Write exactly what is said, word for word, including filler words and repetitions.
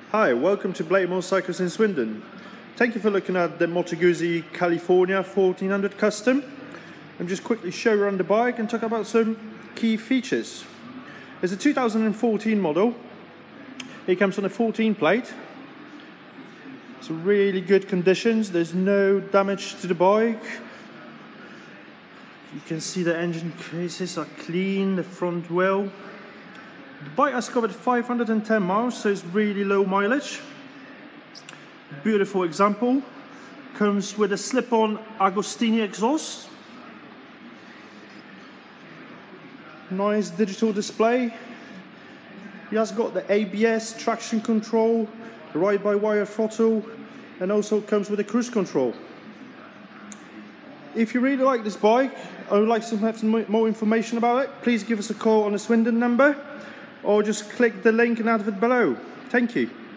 Hi, welcome to Blade Motorcycles in Swindon. Thank you for looking at the Moto Guzzi California fourteen hundred Custom. I'm just quickly show you around the bike and talk about some key features. It's a two thousand fourteen model. It comes on a fourteen plate. It's in really good conditions. There's no damage to the bike. You can see the engine cases are clean, the front wheel. The bike has covered five hundred ten miles, so it's really low mileage. Beautiful example. Comes with a slip-on Agostini exhaust. Nice digital display. It has got the A B S, traction control, ride-by-wire throttle, and also comes with a cruise control. If you really like this bike or would like to have some more information about it, please give us a call on the Swindon number, or just click the link in the advert below. Thank you.